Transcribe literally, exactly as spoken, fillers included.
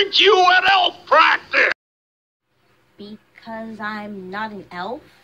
aren't you at elf practice? Because I'm not an elf?